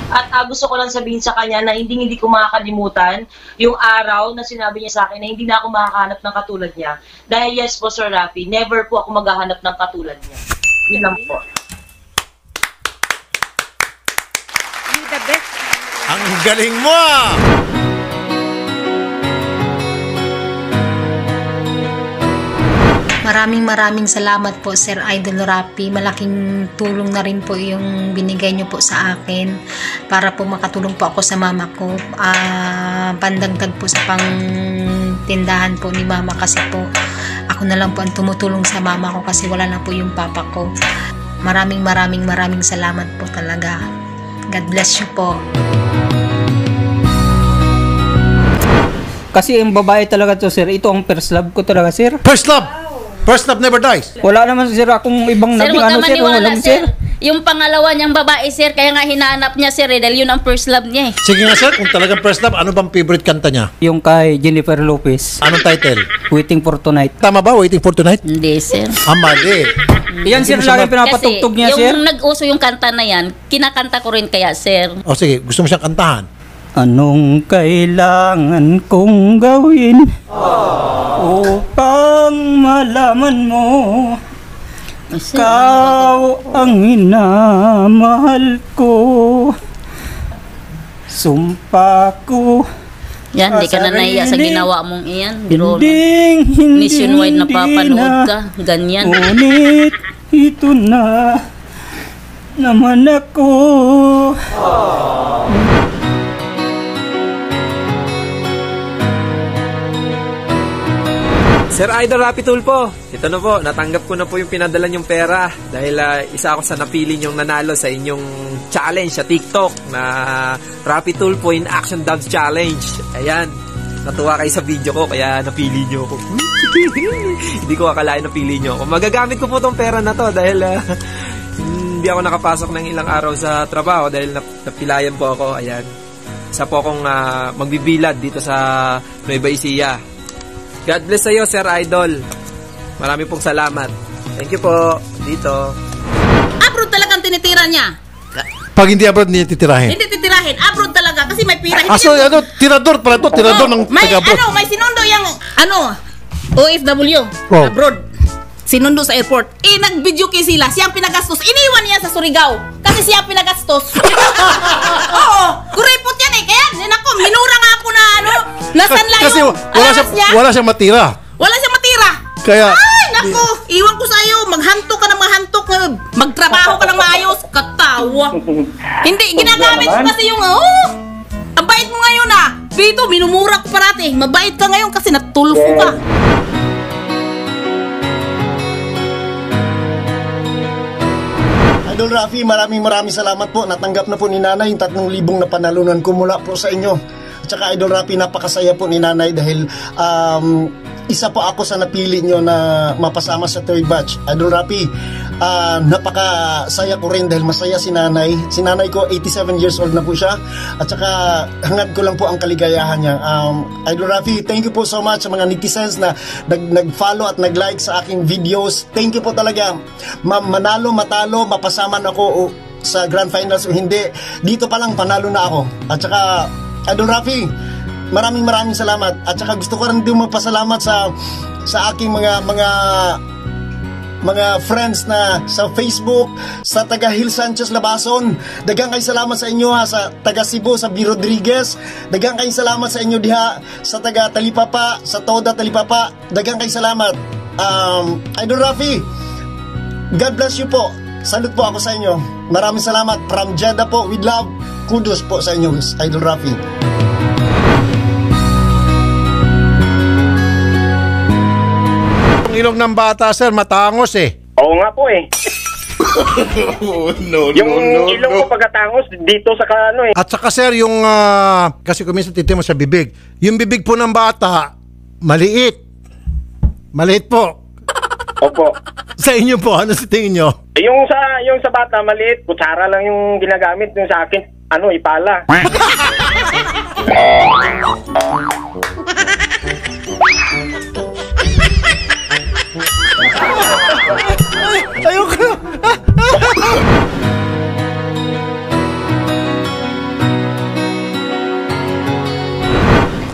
At gusto ko lang sabihin sa kanya na hindi ko makakalimutan yung araw na sinabi niya sa akin na hindi na ako makakahanap ng katulad niya. Dahil yes po, Sir Rafi, never po ako maghahanap ng katulad niya. Yun lang po. You're the best. Ang galing mo! Maraming salamat po, Sir Idol Rafi. Malaking tulong na rin po yung binigay niyo po sa akin para po makatulong po ako sa mama ko. Pandagdag po sa pangtindahan po ni mama kasi po ako na lang po ang tumutulong sa mama ko kasi wala na po yung papa ko. Maraming salamat po talaga. God bless you po. Kasi yung babae talaga to, sir. Ito ang first love ko talaga, sir. First love! First love never dies. Wala naman, sir, akong ibang sir, nabing ano, sir. Walang, sir. Yung pangalawa niyang babae, sir, kaya nga hinahanap niya, sir, dahil yun ang first love niya. Sige nga, sir, kung talagang first love, ano bang favorite kanta niya? Yung kay Jennifer Lopez. Anong title? Waiting for Tonight. Tama ba? Waiting for Tonight? Hindi, sir. Mali. Yan, sir, lagi pinapatugtog niya, sir. Yung nag-uso yung kanta na yan, kinakanta ko rin kaya, sir. O sige, gusto mo siyang kantahan? Anong kailangan kong gawin upang malaman mo ikaw ang minamahal ko? Sumpa ko. Yan, di ka na nahiya sa ginawa mong iyan. Biro Hindi nationwide na papanood ka. Ganyan. Ngunit ito na naman ako. Sir Idol Rapi Tulfo, ito na po, natanggap ko na po yung pinadala niyong pera dahil isa ako sa napili niyong nanalo sa inyong challenge sa TikTok na Rapi Tulfo in Action Dance Challenge. Ayan, natuwa kayo sa video ko kaya napili niyo ako. Hindi ko akalain napili niyo ako. Magagamit ko po tong pera na to dahil hindi ako nakapasok ng ilang araw sa trabaho dahil napilayan po ako. Ayan, isa po akong magbibilad dito sa Nueva Ecija. God bless sa'yo, Sir Idol. Marami pong salamat. Thank you po. Dito. Abroad talagang tinitira niya. Pag hindi abroad, hindi titirahin. Hindi titirahin. Abroad talaga kasi may pira. So, ano, tirador pala to. Tirador ng taga-abroad. May sinundo yung, OFW. Oh. Abroad. Sinundo sa airport. Nag-video kay sila. Siya ang pinagastos. Iniwan niya sa Surigao. Kasi siya ang pinagastos. Oo. Kuripot yan eh. Kaya, nako, minura nga ako na nasanla kasi yung wala siyang matira. Wala siyang matira. Kaya, ay, nako, iwan ko sa'yo. Maghantok ka ng maghantok. Magtrabaho ka ng maayos. Katawa. Hindi, ginagamit ko kasi yung, ang bait mo ngayon Pito, minumura ko parati. Mabait ka ngayon kasi natulfo ka. Idol Rafi, maraming salamat po. Natanggap na po ni Nanay yung 3,000 na panalunan ko mula po sa inyo. At saka Idol Rafi, napakasaya po ni Nanay dahil isa po ako sa napili nyo na mapasama sa third batch. Idol Rafi, napakasaya ko rin dahil masaya si Nanay. Si Nanay ko, 87 years old na po siya. At saka hangad ko lang po ang kaligayahan niya. Idol Rafi, thank you po so much sa mga netizens na nag-follow at nag-like sa aking videos. Thank you po talaga. Manalo, matalo, mapasaman ako sa grand finals o hindi. Dito pa lang panalo na ako. At saka, Idol Rafi, maraming salamat. At saka gusto ko rin din magpasalamat sa aking mga friends na sa Facebook, sa taga Hill Sanchez Labason. Daghang kay salamat sa inyo sa taga Cebu, sa B. Rodriguez. Daghang kay salamat sa inyo diha sa taga Talipapa, sa Toda Talipapa. Daghang kay salamat. Idol Rafi, God bless you po. Salute po ako sa inyo. Maraming salamat. From Jeddah po, with love. Kudos po sa inyo, Idol Rafi. Ilong ng bata, sir, matangos eh. Oo nga po eh. Yung ilong ko pagkatangos dito sa kano eh. At saka sir, yung kasi kuminsan titimo sa bibig. Yung bibig po ng bata, maliit. Maliit po. Opo. Sa inyo po, ano sa tingin nyo? Yung sa bata maliit, kutsara lang yung ginagamit. Yung sa akin, ipala. Ayoko.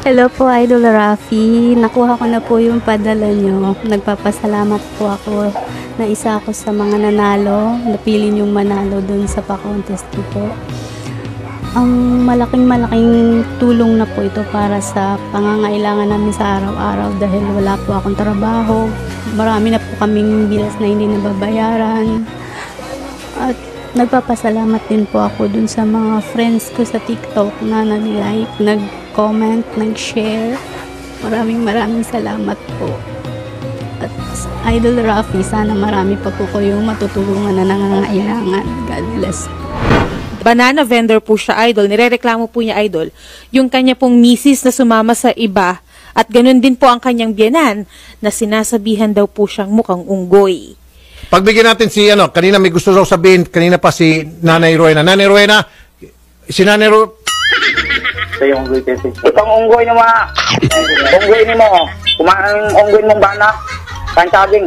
Hello po, Idol Rafi. Nakuha ko na po yung padala nyo. Nagpapasalamat po ako na isa ako sa mga nanalo. Napili yung manalo dun sa pa-contest ko po. Ang malaking tulong na po ito para sa pangangailangan namin sa araw-araw dahil wala po akong trabaho. Marami na po kaming bills na hindi nababayaran. At nagpapasalamat din po ako dun sa mga friends ko sa TikTok na nag-like, nag-comment, nag-share. Maraming salamat po. At Idol Rafi, sana marami pa po kayong matutulungan na nangangailangan. God bless po. Banana vendor po siya, Idol. Nirereklamo po niya, Idol, yung kanya pong misis na sumama sa iba at ganun din po ang kanyang biyenan na sinasabihan daw po siyang mukhang unggoy. Pagbigyan natin si, kanina may gusto raw sabihin, kanina pa si Nanay Rowena. Nanay Rowena, si Nanay Ito yung unggoy kasi. Itong unggoy na mga, unggoy ni mo, kumain ng unggoy mong bana, kansaging.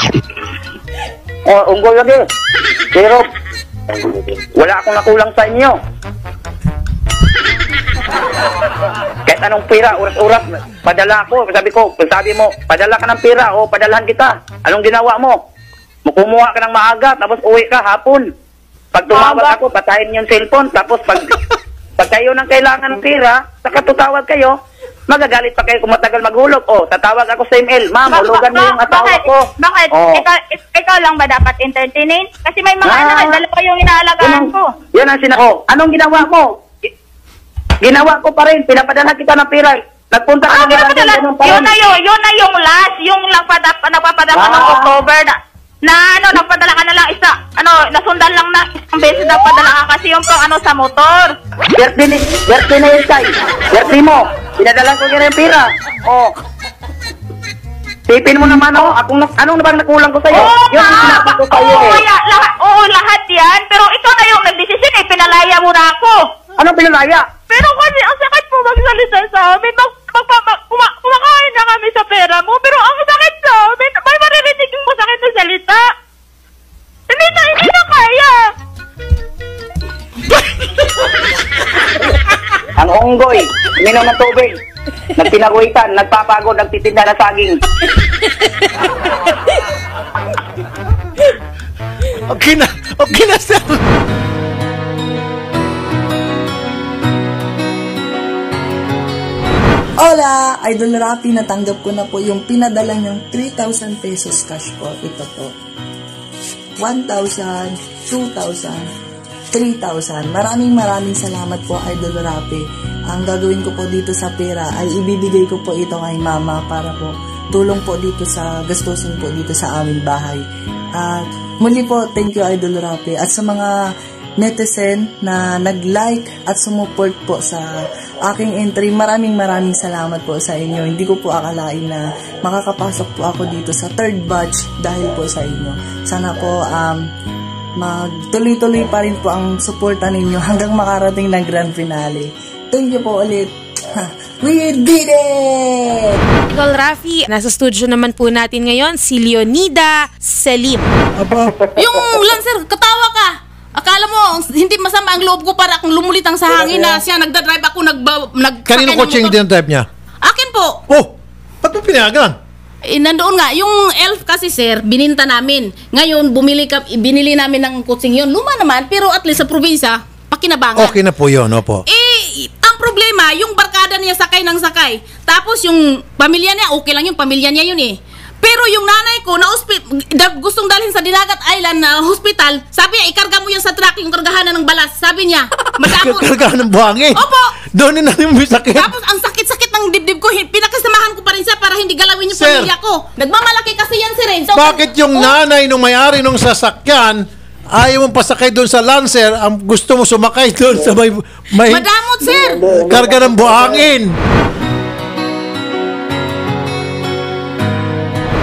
O, unggoy lagi. Pero, wala akong nakulang sa inyo. Kahit anong pira, uras-uras, padala ko. Sabi mo, padala ka ng pira o padalahan kita. Anong ginawa mo? Kumuha ka ng maaga, tapos uwi ka hapon. Pag tumawag ako, patayin yung cellphone. Tapos pag kayo nang kailangan ng pira, saka tutawag kayo, magagalit pa kayo kung matagal maghulog. O, tatawag ako sa email. Ma'am, hulugan mo yung asawa ko. Bakit? Oh. Ikaw lang ba dapat entertainin? Kasi may mga anak, dalawa yung inaalagaan ko. Yan ang anong ginawa mo? Ginawa ko pa rin. Pinapadala kita ng pira. Nagpunta ka ng Yun na yung last. Yung nagpapadala ng October na nagpadala ka na lang nasundan lang na isang beses nagpadala ka kasi yung pang sa motor. Birthday na yun, Tay. Birthday mo. Pinadala ko yung pira. O. Tipin mo naman ako. Anong naman nakulang ko sa'yo? Yung sinabi ko sa'yo lahat yan. Pero ikaw na yung nagdesisyon eh. Pinalaya mo na ako. Anong pinalaya? Pero kasi ang sakit po magsalita sa amin. Kumakain na kami sa pera mo. Pero ang sakit sa amin. May maririnig yung masakit na salita. Hindi na kaya. Ang unggoy, minom ng tubig. Nagpinaguitan, nagpapagod, nagtitinda na saging. Okay na, sir. Hola! Idol Rafi, natanggap ko na po yung pinadala niyong 3,000 pesos cash po. Ito po. 1,000, 2,000, 3,000. Maraming salamat po, Idol Rafi. Ang gagawin ko po dito sa pera ay ibibigay ko po ito kay mama para po tulong po dito sa gastusin po dito sa aming bahay. At muli po, thank you, Idol Rafi. At sa mga netizen na nag-like at sumuport po sa aking entry, maraming salamat po sa inyo. Hindi ko po akalain na makakapasok po ako dito sa third batch dahil po sa inyo. Sana po magtuloy-tuloy pa rin po ang suporta ninyo hanggang makarating ng grand finale. Thank you po ulit. We did it! Idol Rafi, nasa studio naman po natin ngayon si Leonida Selim. Yung Lancer, katawa ka. Akala mo, hindi masama ang loob ko para akong lumulitang sa hangin na siya nagdadrive ako Kanino kotse yung dinadrive niya? Akin po. Oh, ba't mo pinayagan? Nandoon nga, yung elf kasi sir, bininta namin. Ngayon, binili namin ng kutsing yun. Luma naman, pero at least sa probinsya, pakinabangan. Okay na po yun, opo. Ang problema, yung barkada niya sakay ng sakay. Tapos yung pamilya niya, okay lang yung pamilya niya yun eh. Pero yung nanay ko, gustong dalhin sa Dinagat Island na hospital, sabi niya, ikarga mo yan sa truck, yung kargahanan ng balas. Sabi niya, madamot. Kargahan ng buhangin? Opo. Doon na namin may sakit. Tapos ang sakit-sakit ng dibdib ko, pinakasamahan ko pa rin siya para hindi galawin yung pamilya ko. Nagmamalaki kasi yan si Ren. So, bakit yung nanay nung may-ari nung sasakyan, ayaw mong pasakay doon sa Lancer, ang gusto mo sumakay doon sa may madamot, sir. Karga ng buhangin.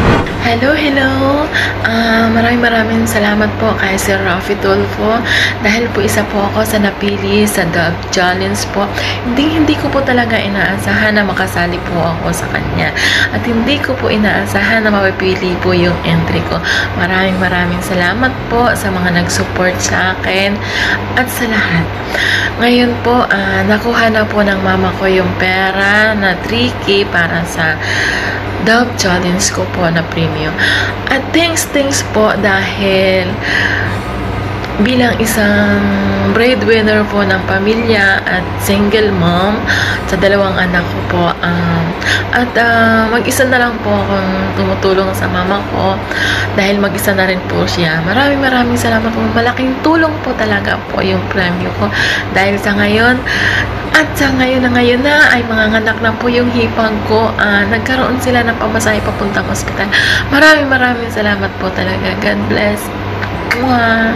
Hello. Maraming salamat po kay Sir Rafi Tulfo dahil po isa po ako sa napili sa Dove Challenge po. Hindi ko po talaga inaasahan na makasali po ako sa kanya. At hindi ko po inaasahan na mapipili po yung entry ko. Maraming salamat po sa mga nag-support sa akin at sa lahat. Ngayon po, nakuha na po ng mama ko yung pera na 3K para sa Dove Challenge ko po na premium. At thanks po dahil bilang isang breadwinner po ng pamilya at single mom sa dalawang anak ko po, at mag-isa na lang po akong tumutulong sa mama ko dahil mag-isa na rin po siya. Maraming salamat po. Malaking tulong po talaga po yung premyo ko dahil sa ngayon na ay manganganak na po yung hipag ko. Nagkaroon sila ng pamasahe papuntang ospital. Maraming salamat po talaga. God bless. Mwah!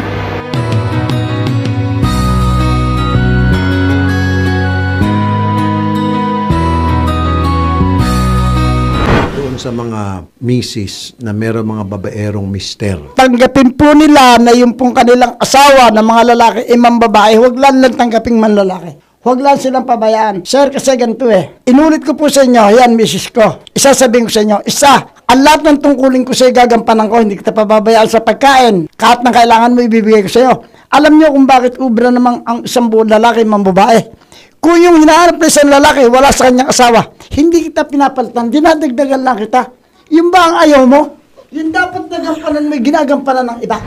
Sa mga misis na meron mga babaerong mister. Tanggapin po nila na yung pong kanilang asawa na mga lalaki, imang babae, huwag lang tanggaping man lalaki. Huwag lang silang pabayaan. Sir, kasi ganito Inulit ko po sa inyo, yan misis ko. Isasabihin ko sa inyo, ang lahat ng tungkulin ko sa iyo, gagampanan ko, hindi kita pababayaan sa pagkain. Kahit na kailangan mo, ibibigay ko sa iyo. Alam niyo kung bakit ubra namang ang isang buong lalaki, imang babae. Kung yung hinahanap na isang lalaki, wala sa kanyang asawa, hindi kita pinapalitan, dinadagdagan lang kita. Yung ba ang ayaw mo? Yung dapat nagampanan mo, ginagampanan ng iba.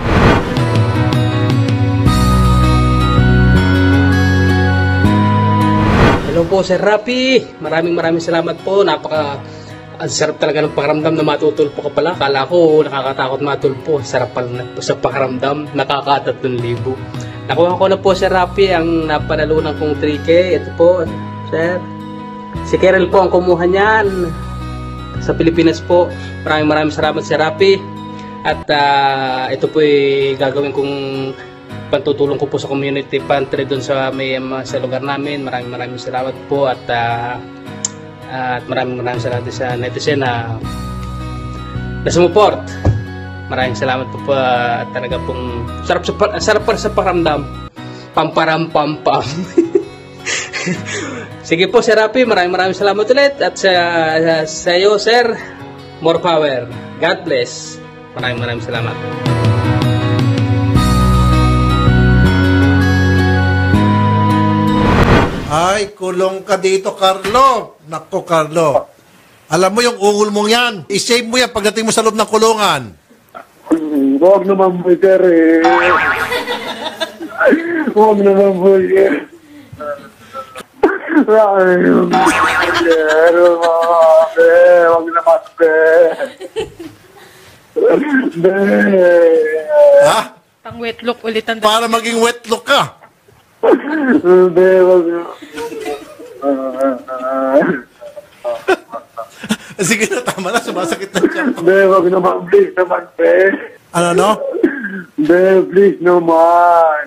Hello po, Sir Rafi. Maraming salamat po. Ang sarap talaga ng pakiramdam na matutulpo ka pala. Kala ko nakakatakot matulpo. Sarap pala sa pakiramdam. Nakaka 3,000. Nakuha ko na po, Sir Rafi, ang napanalunan kong 3K. Ito po, Sir. Si Kerel po ang kumuha niyan sa Pilipinas po. Maraming salamat, Sir Rafi. At ito po ay gagawin kong pantutulong ko po sa community pantry doon sa sa lugar namin. Maraming salamat po at maraming salamat sa netizen na sumuport. Maraming salamat po talaga pong sarap sa pakiramdam. Pampam. Sige po, Sir Rafi, maraming salamat ulit at sa iyo, Sir, more power. God bless. Maraming salamat. Ay, kulong ka dito, Carlo. Nako, Carlo. Alam mo yung ungol mong yan. I-save mo yan pagdating mo sa loob ng kulungan. Huwag naman po, sir. Huwag naman po, sir. Huwag naman, Ha? Pang wetlock ulit ang para maging wetlock ka. Sige na, tama na. Sumasakit na siya. Huwag naman, please naman, Ano? Please naman.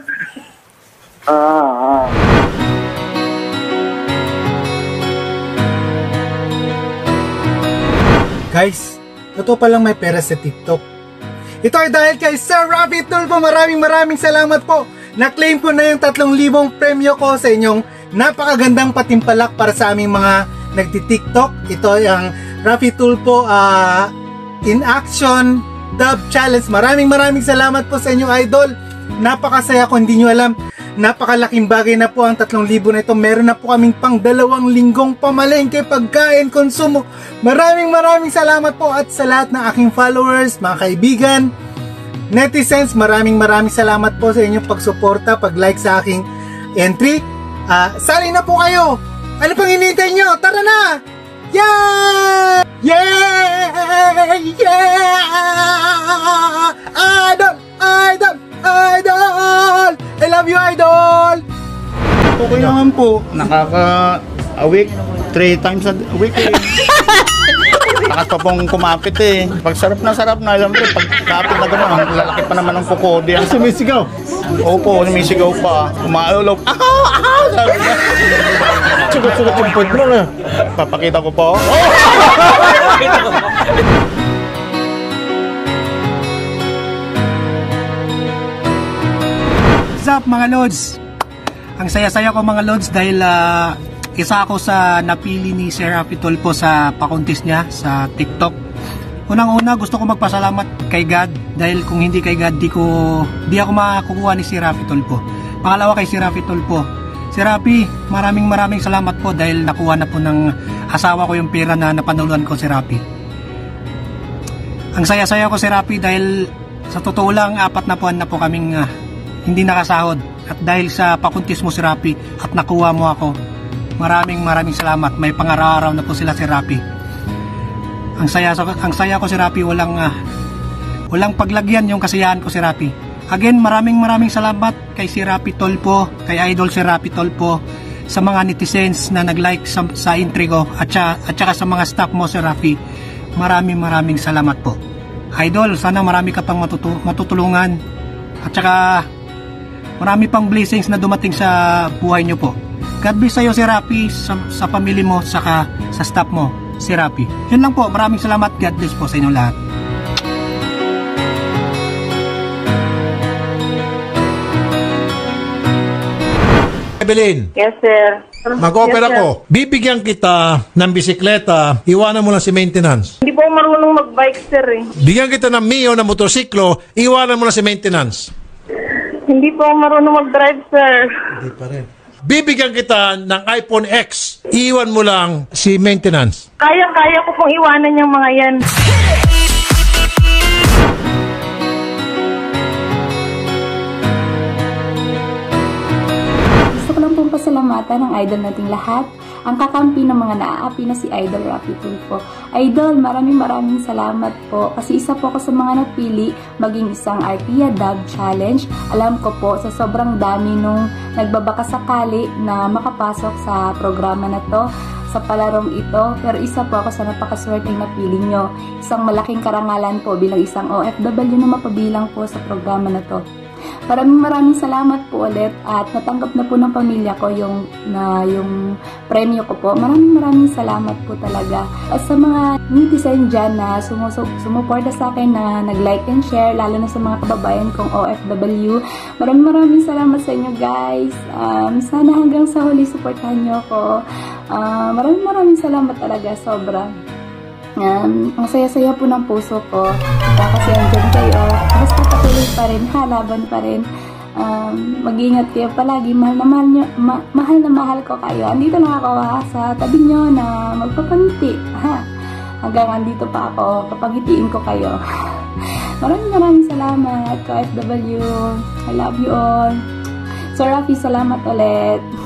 Guys, totoo palang may pera sa TikTok. Ito ay dahil kay Sir Rafi Tulfo. Maraming salamat po. Na-claim ko na yung 3,000 premyo ko sa inyong napakagandang patimpalak para sa aming mga nagti-TikTok. Ito ay ang Rafi Tulfo in Action Dove Challenge. Maraming salamat po sa inyong idol. Napakasaya ko, hindi nyo alam. Napakalaking bagay na po ang 3,000 na ito. Meron na po kaming pang 2 linggong pamalengke, pagkain, konsumo. Maraming salamat po at sa lahat ng aking followers, mga kaibigan, netizens, maraming salamat po sa inyong pagsuporta, pag-like sa aking entry. Sali na po kayo! Ano pang hinihintay nyo? Tara na! Yeah! Yeah! Idol! I love you, Idol! Okay naman po. A week, 3 times a week Lakas pa pong kumapit Pag sarap na, alam mo pag kapit na gano'n, lalaki pa naman ng kuko. Sumisigaw? Opo, sumisigaw pa. Umaulog. Sabi niya. Sugat-sugat yung foot mo Papakita ko po. up mga Lods? Ang saya-saya ko mga Lods dahil isa ako sa napili ni Sir Rafi Tulfo sa pakontis niya sa TikTok. Unang-una gusto ko magpasalamat kay God dahil kung hindi kay God di ako makakukuha ni Sir Rafi Tulfo. Pangalawa kay Sir Rafi Tulfo. Sir Rafi, maraming salamat po dahil nakuha na po ng asawa ko yung pera na napanuluan ko Sir Rafi. Ang saya-saya ko Sir Rafi dahil sa totoo lang 4 na buwan na po kaming hindi nakasahod at dahil sa pakuntis mo Sir Rafi at nakuha mo ako. Maraming salamat. May pangaraw-araw na po sila Sir Rafi. Ang saya ko Sir Rafi, walang paglagyan yung kasiyahan ko Sir Rafi. Again, maraming salamat kay Sir Rafi Tulfo, kay Idol Sir Rafi Tulfo, sa mga netizens na nag-like sa entry ko at saka sa mga staff mo Sir Rafi. Maraming salamat po. Idol, sana marami ka pang matutulungan at saka marami pang blessings na dumating sa buhay nyo po. God bless sa'yo Sir Rafi, sa pamilya mo, saka sa staff mo Sir Rafi. Yun lang po, maraming salamat. God bless po sa inyo lahat. Evelyn. Yes, sir. Mag-opera Yes, sir. ko. Bibigyan kita ng bisikleta, iwanan mo lang si maintenance. Hindi po ako marunong mag-bike, sir eh. Bigyan kita ng Mio na motorsiklo, iwanan mo lang si maintenance. Hindi po ako marunong mag-drive, sir. Hindi pa rin. Bibigyan kita ng iPhone X, iwan mo lang si maintenance. Kaya ko pong iwanan yung mga yan. Gusto ko lang pong pasalamatan ng idol nating lahat, ang kakampi ng mga naaapi na si Idol Rafi Tulfo. Idol, maraming salamat po kasi isa po ako sa mga napili maging isang Arpia Dog Challenge. Alam ko po sa sobrang dami nung nagbabaka sakali na makapasok sa programa na to, sa palarong ito, pero isa po ako sa napakaswerteng napili nyo. Isang malaking karangalan po bilang isang OFW na mapabilang po sa programa na to. Maraming salamat po ulit at natanggap na po ng pamilya ko yung premyo ko po. Maraming salamat po talaga. At sa mga netizen dyan na sumuporta sa akin na nag-like and share, lalo na sa mga kababayan kong OFW, maraming salamat sa inyo guys. Sana hanggang sa huli supportahan nyo ako. Maraming salamat talaga, sobra. Ang saya-saya po ng puso ko kasi andyan kayo. Basta patuloy pa rin, laban pa rin. Mag-ingat kayo palagi. Mahal na mahal ko kayo. Andito na ako sa tabi nyo na magpapangiti. Hanggang andito pa ako, papagitiin ko kayo. Maraming salamat, OFW. I love you all. Sir Rafi, salamat ulit.